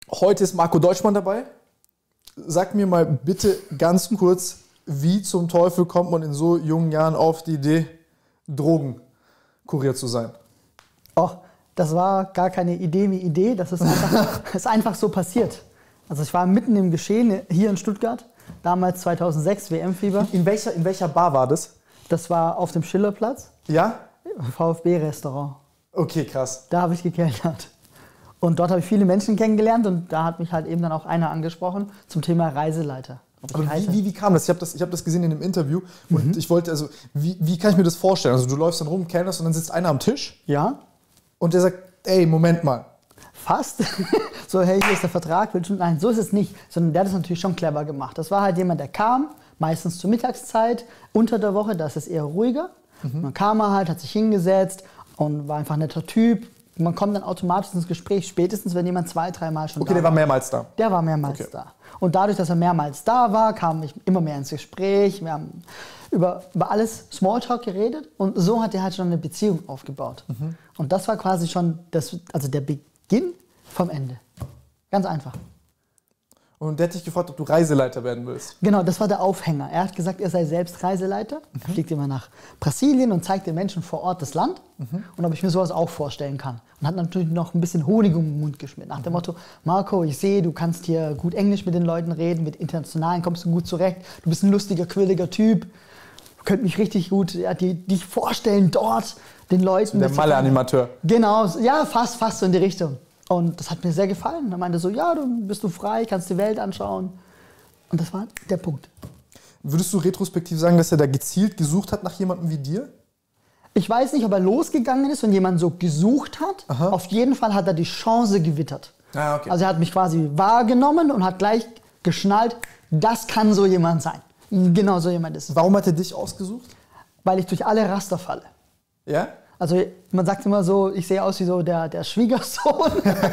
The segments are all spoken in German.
Heute ist Marco Deutschmann dabei. Sag mir mal bitte ganz kurz, wie zum Teufel kommt man in so jungen Jahren auf die Idee, Drogenkurier zu sein? Oh, das war gar keine Idee wie Idee, das ist einfach so passiert. Also ich war mitten im Geschehen hier in Stuttgart, damals 2006, WM-Fieber. In welcher Bar war das? Das war auf dem Schillerplatz, Ja? VfB-Restaurant. Okay, krass. Da habe ich gekellnert. Und dort habe ich viele Menschen kennengelernt und da hat mich halt eben dann auch einer angesprochen zum Thema Reiseleiter. Aber wie kam das? Ich hab das gesehen in einem Interview und ich wollte, also wie kann ich mir das vorstellen? Also du läufst dann rum, kellnerst und dann sitzt einer am Tisch Ja, und der sagt, ey, Moment mal. fast. So, hey, hier ist der Vertrag. Nein, so ist es nicht. Sondern der hat es natürlich schon clever gemacht. Das war halt jemand, der kam, meistens zur Mittagszeit, unter der Woche, da ist es eher ruhiger. Man kam halt, hat sich hingesetzt und war einfach ein netter Typ. Man kommt dann automatisch ins Gespräch, spätestens wenn jemand 2-, 3 Mal schon Okay, da der war mehrmals da. Der war mehrmals da. Und dadurch, dass er mehrmals da war, kam ich immer mehr ins Gespräch. Wir haben über alles Smalltalk geredet und so hat er halt schon eine Beziehung aufgebaut. Und das war quasi schon der Beginn vom Ende. Ganz einfach. Und der hat dich gefragt, ob du Reiseleiter werden willst. Genau, das war der Aufhänger. Er hat gesagt, er sei selbst Reiseleiter. Er fliegt immer nach Brasilien und zeigt den Menschen vor Ort das Land. Und ob ich mir sowas auch vorstellen kann. Und hat natürlich noch ein bisschen Honig um den Mund geschmiert. Nach dem Motto, Marco, ich sehe, du kannst hier gut Englisch mit den Leuten reden, mit Internationalen kommst du gut zurecht. Du bist ein lustiger, quirliger Typ. Könnte mich richtig gut dich vorstellen dort, den Leuten. Der Malle-Animateur. Genau, ja, fast so in die Richtung. Und das hat mir sehr gefallen. Er meinte so, ja, bist du frei, kannst die Welt anschauen. Und das war der Punkt. Würdest du retrospektiv sagen, dass er da gezielt gesucht hat nach jemandem wie dir? Ich weiß nicht, ob er losgegangen ist und jemanden so gesucht hat. Aha. Auf jeden Fall hat er die Chance gewittert. Ah, okay. Also er hat mich quasi wahrgenommen und hat gleich geschnallt, das kann so jemand sein. Genau so jemand ist es. Warum hat er dich ausgesucht? Weil ich durch alle Raster falle. Ja? Also man sagt immer so, ich sehe aus wie so der Schwiegersohn.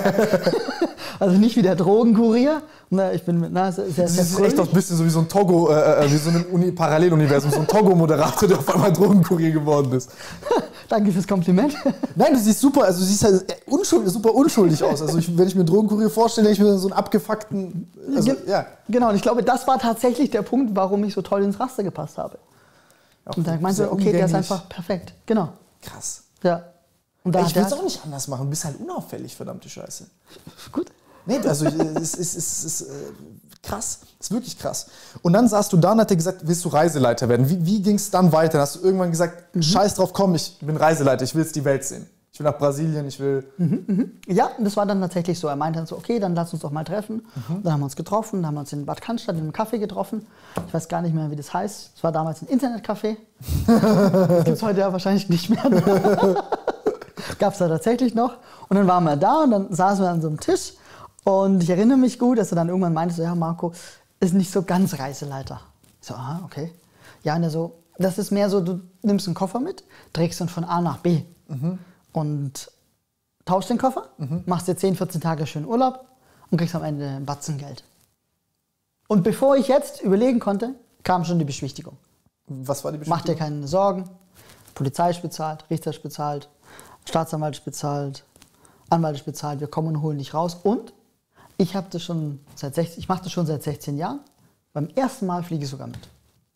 Also nicht wie der Drogenkurier. Ich bin sehr Das ist echt auch ein bisschen so wie so ein Togo, wie so ein Paralleluniversum, so ein Togo-Moderator, der auf einmal Drogenkurier geworden ist. Danke fürs Kompliment. Nein, du siehst super, also du siehst halt super unschuldig aus. Also wenn ich mir Drogenkurier vorstelle, denke ich mir so einen abgefuckten, ja. Genau, und ich glaube, das war tatsächlich der Punkt, warum ich so toll ins Raster gepasst habe. Auch Und da meinte ich, okay, der ist einfach perfekt. Genau. Krass. Ja. Und da Ich will es auch nicht anders machen. Du bist halt unauffällig, verdammte Scheiße. Gut. Nee, also es ist krass. Es ist wirklich krass. Und dann saßt du da und hat dir gesagt, willst du Reiseleiter werden? Wie ging es dann weiter? Dann hast du irgendwann gesagt, scheiß drauf, komm, ich bin Reiseleiter, ich will jetzt die Welt sehen. Ich will nach Brasilien, ich will... Ja, das war dann tatsächlich so. Er meinte dann so, okay, dann lass uns doch mal treffen. Dann haben wir uns getroffen, dann haben wir uns in Bad Cannstatt in einem Café getroffen. Ich weiß gar nicht mehr, wie das heißt. Es war damals ein Internetcafé. Das gibt es heute ja wahrscheinlich nicht mehr. Gab es da tatsächlich noch. Und dann waren wir da und dann saßen wir an so einem Tisch. Und ich erinnere mich gut, dass er dann irgendwann meinte, so, ja Marco, ist nicht so ganz Reiseleiter. Ich so, aha, okay. Ja, und er so, das ist mehr so, du nimmst einen Koffer mit, trägst ihn von A nach B. Und tauschst den Koffer, machst dir 10, 14 Tage schön Urlaub und kriegst am Ende ein Batzen Geld. Und bevor ich jetzt überlegen konnte, kam schon die Beschwichtigung. Was war die Beschwichtigung? Mach dir keine Sorgen. Polizei ist bezahlt, Richter ist bezahlt, Staatsanwalt ist bezahlt, Anwalt ist bezahlt, wir kommen und holen dich raus. Und ich mache das schon seit 16 Jahren. Beim ersten Mal fliege ich sogar mit.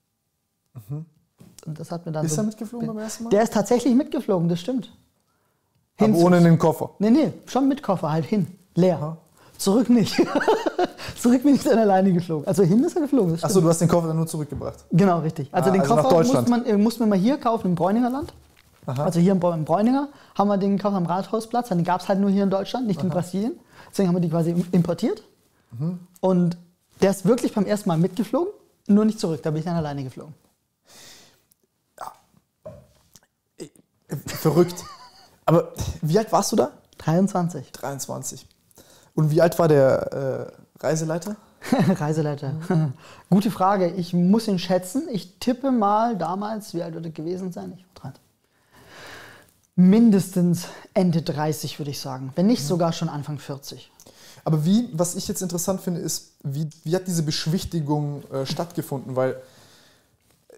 Und das hat mir dann Ist er mitgeflogen beim ersten Mal? Der ist tatsächlich mitgeflogen, das stimmt. Aber ohne den Koffer? Nee, schon mit Koffer, halt hin, leer. Aha. Zurück nicht. Zurück bin ich dann alleine geflogen. Also hin ist er geflogen. Achso, du hast den Koffer dann nur zurückgebracht? Genau, richtig. Also den Koffer nach Deutschland. musste man mal hier kaufen, im Bräuninger Land. Aha. Also hier im Bräuninger haben wir den gekauft am Rathausplatz. Den gab es halt nur hier in Deutschland, nicht in Brasilien. Deswegen haben wir die quasi importiert. Und der ist wirklich beim ersten Mal mitgeflogen, nur nicht zurück. Da bin ich dann alleine geflogen. Verrückt. Aber wie alt warst du da? 23. 23. Und wie alt war der Reiseleiter? Reiseleiter. Gute Frage. Ich muss ihn schätzen. Ich tippe mal damals, wie alt wird er gewesen sein? Ich war 30. Mindestens Ende 30, würde ich sagen. Wenn nicht sogar schon Anfang 40. Aber was ich jetzt interessant finde, ist, wie hat diese Beschwichtigung stattgefunden? Weil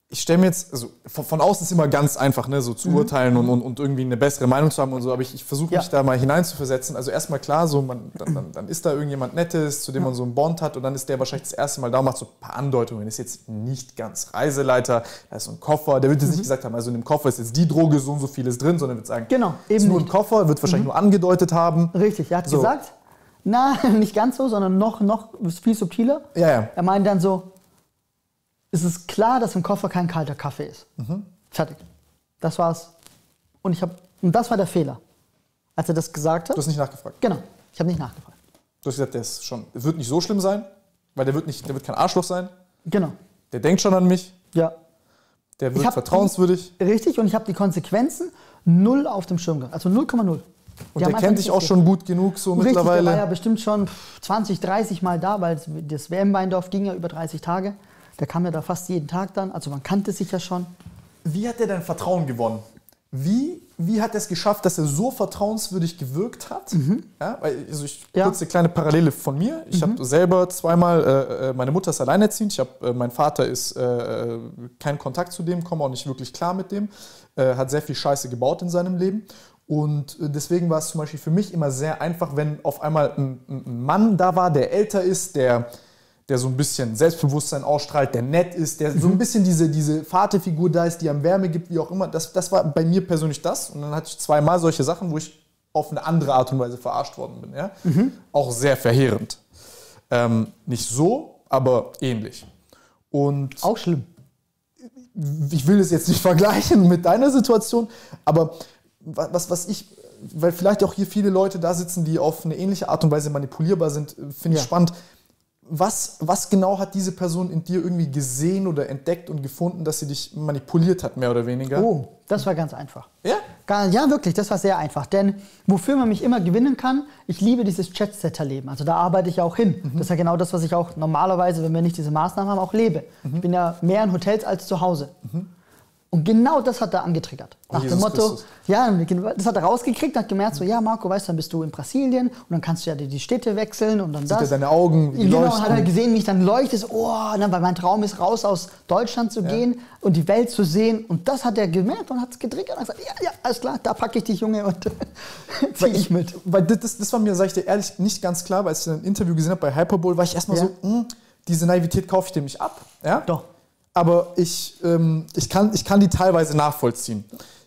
ich stelle mir jetzt, also von außen ist immer ganz einfach, ne, so zu urteilen und irgendwie eine bessere Meinung zu haben und so, aber ich versuche mich da mal hineinzuversetzen. Also erstmal klar, so dann ist da irgendjemand Nettes, zu dem man so einen Bond hat und dann ist der wahrscheinlich das erste Mal da und macht so ein paar Andeutungen. Ist jetzt nicht ganz Reiseleiter, da ist so ein Koffer, der wird jetzt nicht gesagt haben, also in dem Koffer ist jetzt die Droge, so und so vieles drin, sondern wird sagen, Genau, ist eben nur ein nicht. Koffer, wird wahrscheinlich nur angedeutet haben. Richtig, er hat So. gesagt, na, nicht ganz so, sondern noch viel subtiler. Ja. Er meint dann so, es ist klar, dass im Koffer kein kalter Kaffee ist. Fertig. Das war's. Und das war der Fehler. Als er das gesagt hat. Du hast nicht nachgefragt. Genau, ich habe nicht nachgefragt. Du hast gesagt, es wird nicht so schlimm sein, weil der wird kein Arschloch sein. Genau. Der denkt schon an mich, Ja. der wird vertrauenswürdig. Richtig, und ich habe die Konsequenzen null auf dem Schirm gehabt. Also 0,0. Und der kennt dich auch schon gut genug so Richtig, mittlerweile. der war ja bestimmt schon 20, 30 Mal da, weil das WM-Weindorf ging ja über 30 Tage. Der kam ja da fast jeden Tag dann, also man kannte sich ja schon. Wie hat er dein Vertrauen gewonnen? Wie hat er es geschafft, dass er so vertrauenswürdig gewirkt hat? Ja, kurz eine kleine Parallele von mir. Ich habe selber zweimal, meine Mutter ist alleinerziehend, mein Vater ist kein Kontakt zu dem, komme auch nicht wirklich klar mit dem, hat sehr viel Scheiße gebaut in seinem Leben. Und deswegen war es zum Beispiel für mich immer sehr einfach, wenn auf einmal ein Mann da war, der älter ist, der so ein bisschen Selbstbewusstsein ausstrahlt, der nett ist, der so ein bisschen diese Vaterfigur da ist, die einem Wärme gibt, wie auch immer. Das war bei mir persönlich das. Und dann hatte ich zweimal solche Sachen, wo ich auf eine andere Art und Weise verarscht worden bin. Ja? Auch sehr verheerend. Nicht so, aber ähnlich. Und Auch schlimm. ich will es jetzt nicht vergleichen mit deiner Situation, aber weil vielleicht auch hier viele Leute da sitzen, die auf eine ähnliche Art und Weise manipulierbar sind, finde ich spannend. Was genau hat diese Person in dir irgendwie gesehen oder entdeckt und gefunden, dass sie dich manipuliert hat, mehr oder weniger? Oh, das war ganz einfach. Ja? Ja, wirklich, das war sehr einfach. Denn wofür man mich immer gewinnen kann, ich liebe dieses Jet-Setter-Leben. Also da arbeite ich ja auch hin. Das ist ja genau das, was ich auch normalerweise, wenn wir nicht diese Maßnahmen haben, auch lebe. Ich bin ja mehr in Hotels als zu Hause. Und genau das hat er angetriggert. Nach dem Motto, Christus. ja, das hat er rausgekriegt und hat gemerkt, so, ja, Marco, weißt du, dann bist du in Brasilien und dann kannst du ja die Städte wechseln und dann Sieht das. er deine Augen Genau, leuchten. hat er gesehen, wie ich dann leuchte, so, oh, ne, weil mein Traum ist, raus aus Deutschland zu gehen und die Welt zu sehen. Und das hat er gemerkt und hat es getriggert und hat gesagt, ja, alles klar, da packe ich dich, Junge, und zieh ich mit. Weil das war mir, sag ich dir ehrlich, nicht ganz klar, weil als ich ein Interview gesehen habe bei Hyperbowl, war ich erstmal so, diese Naivität kaufe ich dem nicht ab. Ja? Doch. Aber ich kann die teilweise nachvollziehen.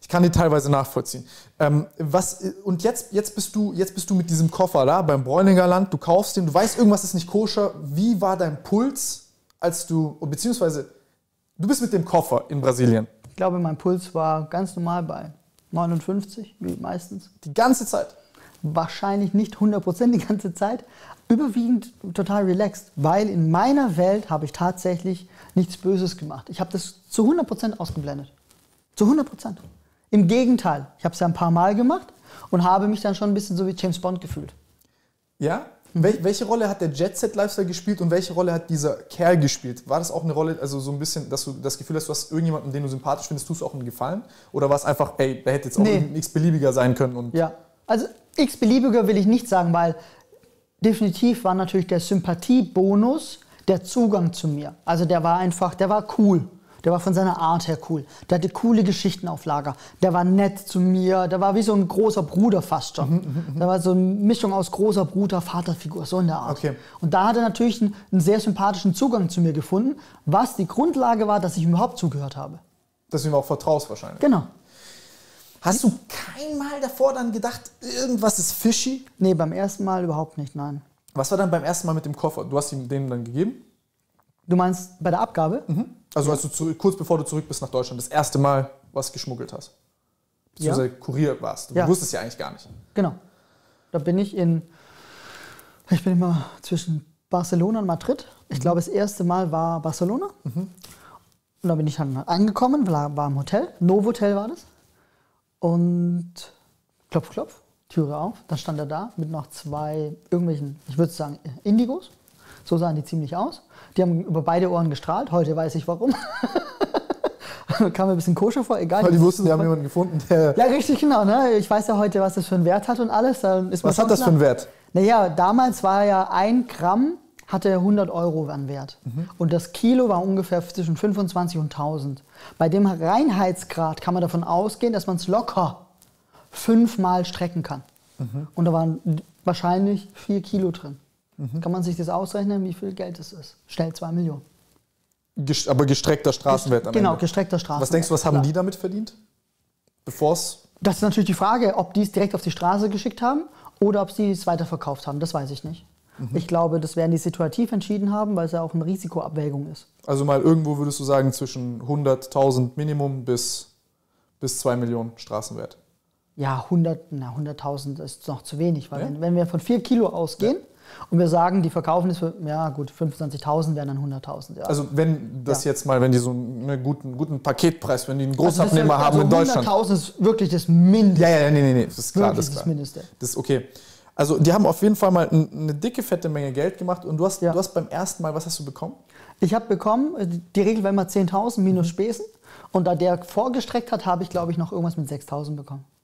Und jetzt bist du mit diesem Koffer da beim Bräuninger Land, du kaufst den, du weißt, irgendwas ist nicht koscher. Wie war dein Puls, beziehungsweise du bist mit dem Koffer in Brasilien? Ich glaube, mein Puls war ganz normal bei 59, wie meistens. Die ganze Zeit? Wahrscheinlich nicht 100% die ganze Zeit. Überwiegend total relaxed, weil in meiner Welt habe ich tatsächlich nichts Böses gemacht. Ich habe das zu 100% ausgeblendet. Zu 100%. Im Gegenteil, ich habe es ja ein paar Mal gemacht und habe mich dann schon ein bisschen so wie James Bond gefühlt. Ja? Welche Rolle hat der Jet-Set-Lifestyle gespielt und welche Rolle hat dieser Kerl gespielt? War das auch eine Rolle, also so ein bisschen, dass du das Gefühl hast, du hast irgendjemanden, den du sympathisch findest, tust du auch einen Gefallen? Oder war es einfach, ey, der hätte jetzt auch ein x-beliebiger sein können? Und ja, also x-beliebiger will ich nicht sagen, weil definitiv war natürlich der Sympathiebonus der Zugang zu mir. Also der war cool. Der war von seiner Art her cool. Der hatte coole Geschichten auf Lager. Der war nett zu mir. Der war wie so ein großer Bruder fast schon. Der war so eine Mischung aus großer Bruder, Vaterfigur, so in der Art. Okay. Und da hat er natürlich einen sehr sympathischen Zugang zu mir gefunden, was die Grundlage war, dass ich ihm überhaupt zugehört habe. dass du ihm auch vertraust wahrscheinlich. Genau. Hast du kein Mal davor dann gedacht, irgendwas ist fishy? Nee, beim ersten Mal überhaupt nicht, nein. Was war dann beim ersten Mal mit dem Koffer? Du hast ihm den dann gegeben? Du meinst bei der Abgabe? Also als du kurz bevor du zurück bist nach Deutschland, das erste Mal was geschmuggelt hast. Beziehungsweise Kurier warst. Du wusstest ja eigentlich gar nicht. Genau. Da bin ich ich bin immer zwischen Barcelona und Madrid. Ich glaube, das erste Mal war Barcelona. Und da bin ich dann angekommen, war im Hotel. Novotel war das. Und klopf, klopf, Türe auf. Dann stand er da mit noch zwei irgendwelchen, ich würde sagen, Indigos. So sahen die ziemlich aus. Die haben über beide Ohren gestrahlt. Heute weiß ich warum. Kam mir ein bisschen koscher vor, egal. Weil die wussten, die haben jemanden gefunden, der... Ja, richtig, genau. Ne? Ich weiß ja heute, was das für einen Wert hat und alles. Was hat das für einen Wert? Naja, damals war ja 1 Gramm hatte 100 Euro an Wert. Und das Kilo war ungefähr zwischen 25 und 1000. Bei dem Reinheitsgrad kann man davon ausgehen, dass man es locker 5-mal strecken kann. Und da waren wahrscheinlich 4 Kilo drin. Kann man sich das ausrechnen, wie viel Geld es ist? Schnell 2 Millionen. Aber gestreckter Straßenwert am Genau, Ende. gestreckter Straßenwert. Was denkst du, was haben die damit verdient? Bevor's... Das ist natürlich die Frage, ob die es direkt auf die Straße geschickt haben oder ob sie es weiterverkauft haben. Das weiß ich nicht. Ich glaube, das werden die situativ entschieden haben, weil es ja auch eine Risikoabwägung ist. Also mal irgendwo würdest du sagen, zwischen 100.000 Minimum bis 2 Millionen Straßenwert. Ja, 100.000 ist noch zu wenig, weil wenn wir von 4 Kilo ausgehen und wir sagen, die verkaufen es für, ja gut, 25.000 wären dann 100.000. Ja. Also wenn das jetzt mal, wenn die so einen guten Paketpreis, wenn die einen Großabnehmer haben in Deutschland. 100.000 ist wirklich das Mindeste. Ja, nee, das ist klar. Wirklich das Mindeste. Das ist okay. Also die haben auf jeden Fall mal eine dicke, fette Menge Geld gemacht und du hast beim ersten Mal, was hast du bekommen? Ich habe bekommen, die Regel war immer 10.000 minus Spesen und da der vorgestreckt hat, habe ich glaube ich noch irgendwas mit 6.000 bekommen.